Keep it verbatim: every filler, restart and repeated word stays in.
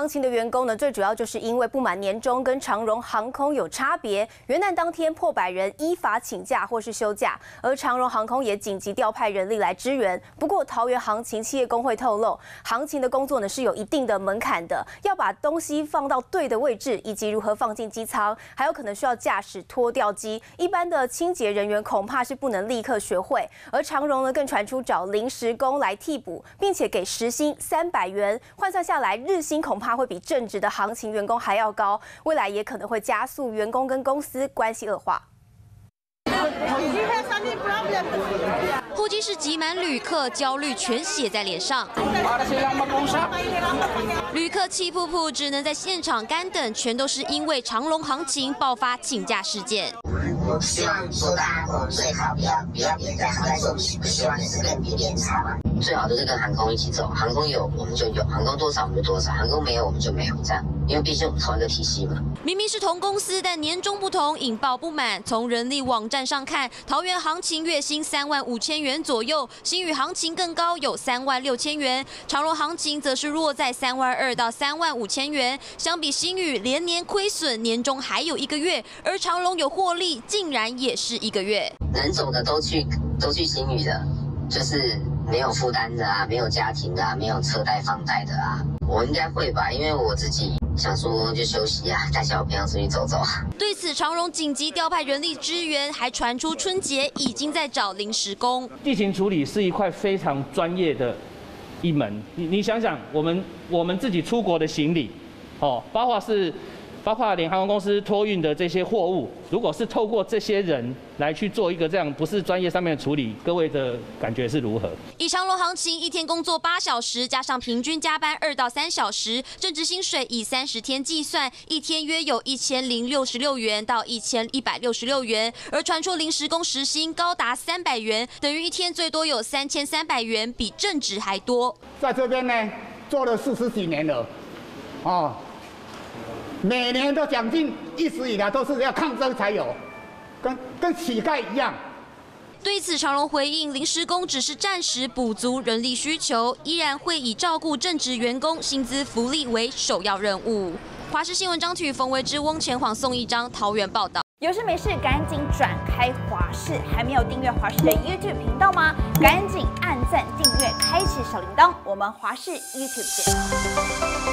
情的员工呢，最主要就是因为不满年终跟长荣航空有差别，元旦当天破百人依法请假或是休假，而长荣航空也紧急调派人力来支援。不过桃园航勤企业工会透露，航勤的工作呢是有一定的门槛的，要把东西放到对的位置，以及如何放进机舱，还有可能需要驾驶拖吊机，一般的清洁人员恐怕是不能立刻学会。而长荣呢更传出找临时工来替补，并且给时薪三百元，换算下来日薪恐怕会比正职的航勤员工还要高，未来也可能会加速员工跟公司关系恶化。 候机室挤满旅客，焦虑全写在脸上。旅客气噗噗，只能在现场干等，全都是因为长荣航勤爆发请假事件。 我希望说大家最好不要不要别人在航空中，不希望是跟别人差嘛。最好都是跟航空一起走，航空有我们就有，航空多少我们就多少，航空没有我们就没有这样，因为毕竟我们同一个体系嘛。 明明是同公司，但年终不同，引爆不满。从人力网站上看，桃园航勤月薪三万五千元左右，星宇航勤更高，有三万六千元，长荣航勤则是落在三万二到三万五千元。相比星宇连年亏损，年终还有一个月，而长荣有获利，竟然也是一个月。 能走的都去都去星宇的，就是没有负担的啊，没有家庭的啊，没有车贷房贷的啊，我应该会吧，因为我自己想说就休息啊，带小朋友出去走走。 对此，长荣紧急调派人力支援，还传出春节已经在找临时工。 地勤处理是一块非常专业的一门，你你想想，我们我们自己出国的行李，哦，包括是。包括联航空公司托运的这些货物，如果是透过这些人来去做一个这样不是专业上面的处理，各位的感觉是如何？ 以长荣航勤一天工作八小时，加上平均加班二到三小时，正职薪水以三十天计算，一天约有一千零六十六元到一千一百六十六元。而传出临时工时薪高达三百元，等于一天最多有三千三百元，比正职还多。 在这边呢，做了四十几年了，哦。每年的奖金一直以来都是要抗争才有，跟跟乞丐一样。 对此，长荣回应，临时工只是暂时补足人力需求，依然会以照顾正职员工薪资福利为首要任务。华视新闻张体、冯维之、翁前晃、宋一章桃园报道。 有事没事赶紧转开华视，还没有订阅华视的 YouTube 频道吗？赶紧按赞、订阅、开启小铃铛，我们华视 YouTube 见。